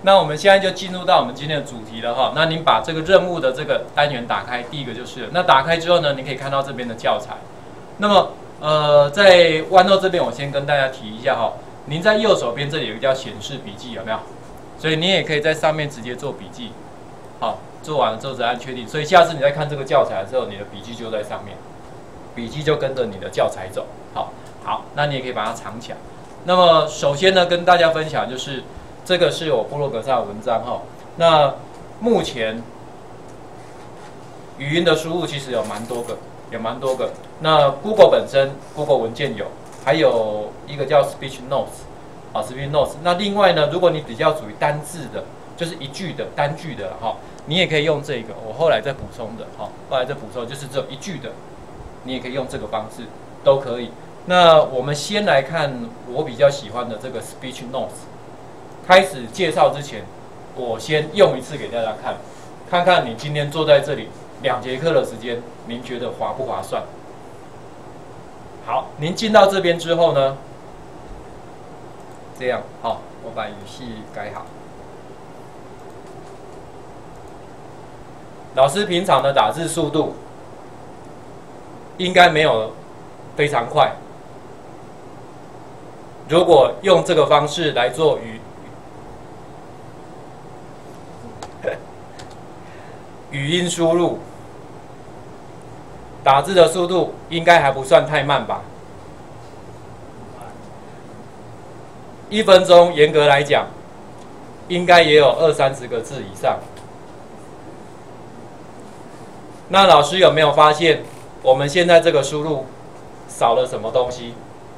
那我们现在就进入到我们今天的主题了哈。那您把这个任务的这个单元打开，第一个就是了。那打开之后呢，你可以看到这边的教材。那么在OneNote这边，我先跟大家提一下哈。您在右手边这里有一个叫显示笔记，有没有？所以你也可以在上面直接做笔记。好，做完了之后再按确定。所以下次你在看这个教材的时候，你的笔记就在上面，笔记就跟着你的教材走。好，那你也可以把它藏起来。那么首先呢，跟大家分享就是这个是我部落格上的文章哈。那目前语音的输入其实有蛮多个。那 Google 本身 Google 文件有，还有一个叫 Speech Notes 啊 ，Speech Notes。那另外呢，如果你比较属于单字的，就是一句的单句的哈，你也可以用这个。我后来再补充的哈，后来再补充就是只有一句的，你也可以用这个方式都可以。那我们先来看我比较喜欢的这个 Speech Notes。开始介绍之前，我先用一次给大家看，看看你今天坐在这里2节课的时间，您觉得划不划算？好，您进到这边之后呢，这样好，我把语系改好。老师平常的打字速度应该没有非常快。如果用这个方式来做语音输入，打字的速度应该还不算太慢吧？1分钟严格来讲，应该也有20-30个字以上。那老师有没有发现，我们现在这个输入少了什么东西？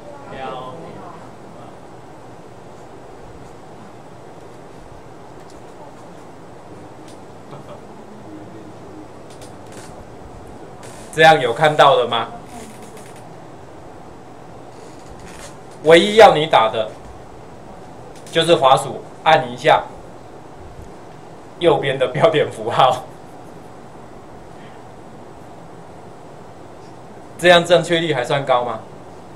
这样有看到了吗？唯一要你打的，就是滑鼠按一下右边的标点符号，这样正确率还算高吗？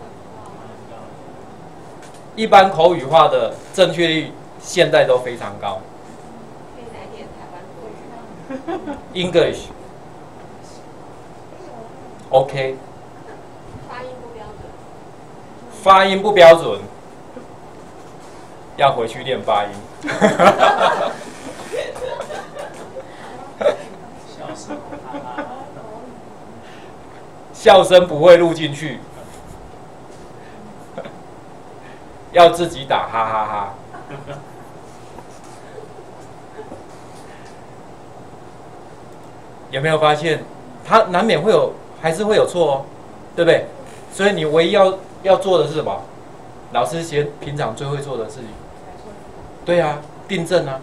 一般口语化的正确率现在都非常高。 可以来点台湾口语。 English。OK， 发音不标准。 发音不标准，要回去练发音。笑声不会录进去，要自己打哈哈哈。有没有发现，它难免会有？还是会有错哦，对不对？所以你唯一要做的是什么？老师平常最会做的事情，对啊，订正啊，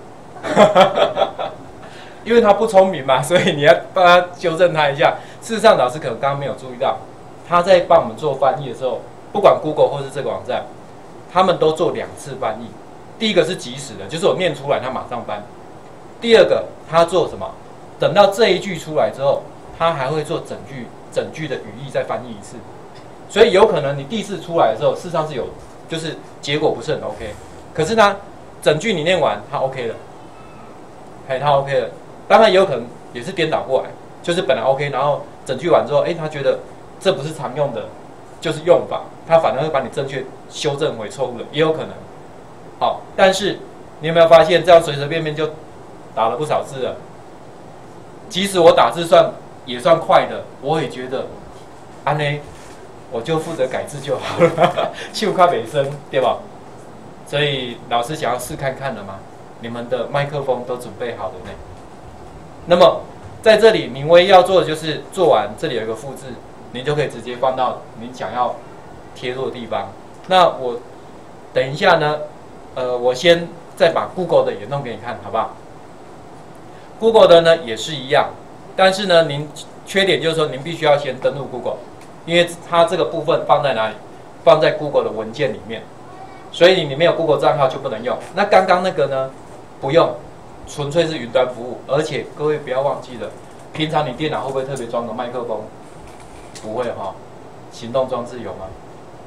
因为他不聪明嘛，所以你要帮他纠正他一下。事实上，老师可能刚刚没有注意到，他在帮我们做翻译的时候，不管 Google 或是这个网站，他们都做2次翻译。第一个是即时的，就是我念出来他马上翻；第二个他做什么？等到这一句出来之后，他还会做整句的语义再翻译一次，所以有可能你第4次出来的时候，事实上是有，就是结果不是很 OK， 可是他整句你念完，他 OK 了，他 OK 了，当然也有可能也是颠倒过来，就是本来 OK， 然后整句完之后，他觉得这不是常用的，就是用法，他反而会把你正确修正回错误的，也有可能。好，但是你有没有发现，这样随随便便就打了不少字了？即使我打字也算快的，我也觉得，安呢，我就负责改字就好了，秀卡北生，对吧？所以老师想要试看看了吗？你们的麦克风都准备好了呢。那么在这里，您唯一要做的就是做完，这里有一个复制，您就可以直接放到您想要贴入的地方。那我等一下呢，我先再把 Google 的也弄给你看，好不好 ？Google 的呢也是一样。但是呢，您缺点就是说，您必须要先登录 Google， 因为它这个部分放在哪里？放在 Google 的文件里面，所以你没有 Google 账号就不能用。那刚刚那个呢，不用，纯粹是云端服务。而且各位不要忘记了，平常你电脑会不会特别装个麦克风？不会哈，行动装置有吗？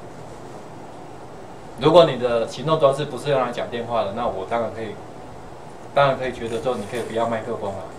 如果你的行动装置不是用来讲电话的，那我当然可以当然可以觉得说你可以不要麦克风了。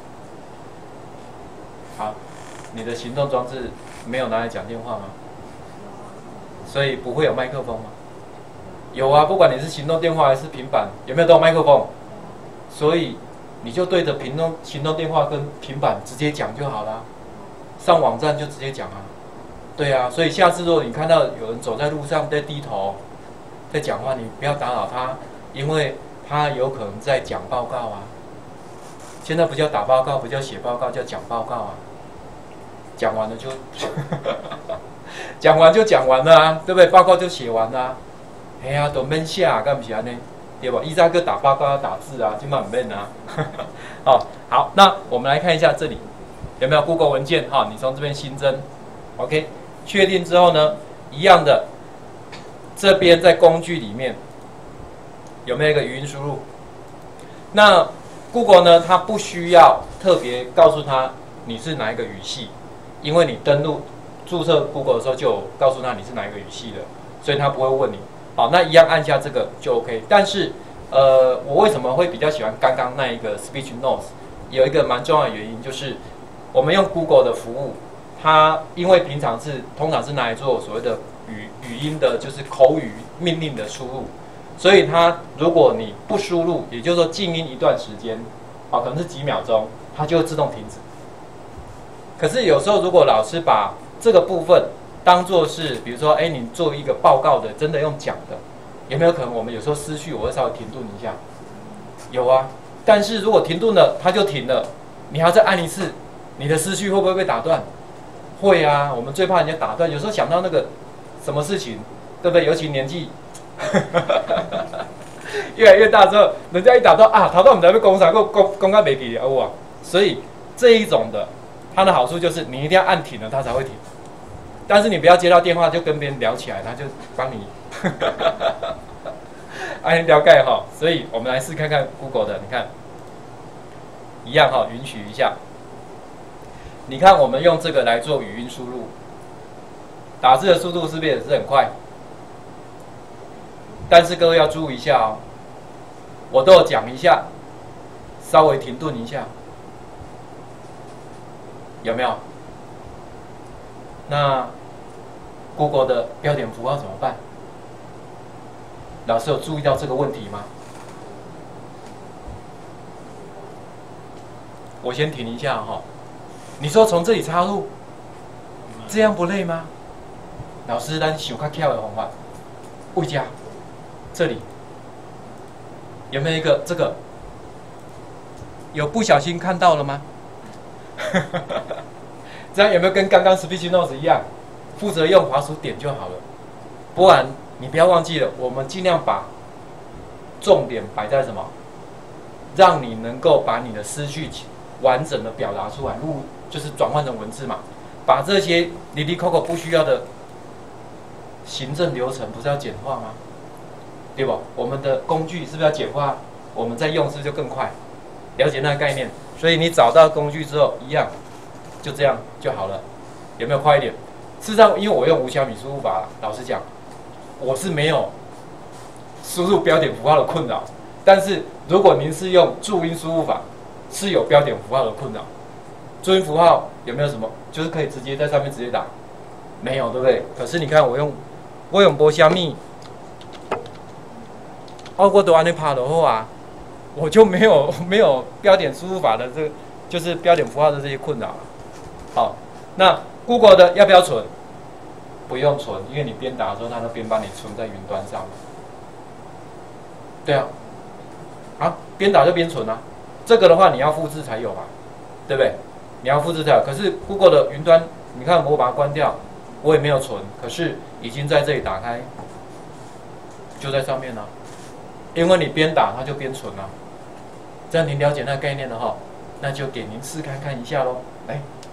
好，你的行动装置没有拿来讲电话吗？所以不会有麦克风吗？有啊，不管你是行动电话还是平板，有没有都有麦克风？所以你就对着行动电话跟平板直接讲就好啦，上网站就直接讲啊。对啊，所以下次如果你看到有人走在路上在低头在讲话，你不要打扰他，因为他有可能在讲报告啊。现在不叫打报告，不叫写报告，叫讲报告啊。讲完了就讲完就讲完了啊，对不对？报告就写完了啊。哎呀，都免写啊，干不起来呢？对吧？依扎哥打报告要打字啊，今晚唔免啊。好，那我们来看一下这里有没有 Google 文件哈？你从这边新增 ，OK， 确定之后呢，一样的，这边在工具里面有没有一个语音输入？那 Google 呢，它不需要特别告诉他你是哪一个语系，因为你登录注册 Google 的时候就有告诉他你是哪一个语系的，所以他不会问你。好，那一样按下这个就 OK。但是，我为什么会比较喜欢刚刚那一个 Speech Notes？ 有一个蛮重要的原因，就是我们用 Google 的服务，它因为平常通常是拿来做所谓的语音的，就是口语命令的输入，所以它如果你不输入，也就是说静音一段时间，可能是几秒钟，它就会自动停止。可是有时候如果老师把这个部分当作是，比如说，你做一个报告的，真的用讲的，有没有可能我们有时候思绪我会稍微停顿一下？有啊，但是如果停顿了，它就停了，你还要再按一次，你的思绪会不会被打断？会啊，我们最怕人家打断。有时候想到那个什么事情，对不对？尤其年纪越来越大之后，人家一打断啊，打断我们才被攻杀，攻到没给哇。所以这一种的，它的好处就是你一定要按停了，它才会停。但是你不要接到电话就跟别人聊起来，他就帮你按了解哈。所以我们来试看看 Google 的，你看一样哈，允许一下。你看我们用这个来做语音输入，打字的速度是不是也是很快？但是各位要注意一下哦，我都有讲一下，稍微停顿一下，有没有？那 Google 的标点符号怎么办？老师有注意到这个问题吗？我先停一下哈。你说从这里插入，这样不累吗？老师，咱想较巧的方法，位加这里有没有一个这个？有不小心看到了吗？这样有没有跟刚刚 Speech Notes 一样？负责用滑鼠点就好了。不然你不要忘记了，我们尽量把重点摆在什么？让你能够把你的思绪完整的表达出来，就是转换成文字嘛。把这些哩哩扣扣不需要的行政流程，不是要简化吗？对吧？我们的工具是不是要简化？我们在用是不是就更快？了解那个概念。所以你找到工具之后，一样就这样就好了。有没有快一点？事实上，因为我用无小米输入法，老实讲，我是没有输入标点符号的困扰。但是如果您是用注音输入法，是有标点符号的困扰。注音符号有没有什么？就是可以直接在上面直接打，没有，对不对？可是你看我用无小米，我都按你拍就好啊，我就没有标点输入法的这个，就是标点符号的这些困扰了。好，那 Google 的要不要存？不用存，因为你边打的时候，它都边帮你存在云端上。对啊，好，边打就边存啊。这个的话，你要复制才有嘛，对不对？你要复制才有。可是 Google 的云端，你看我把它关掉，我也没有存，可是已经在这里打开，就在上面了。因为你边打它就边存了。这样您了解那个概念了哈，那就给您试看看一下喽。来。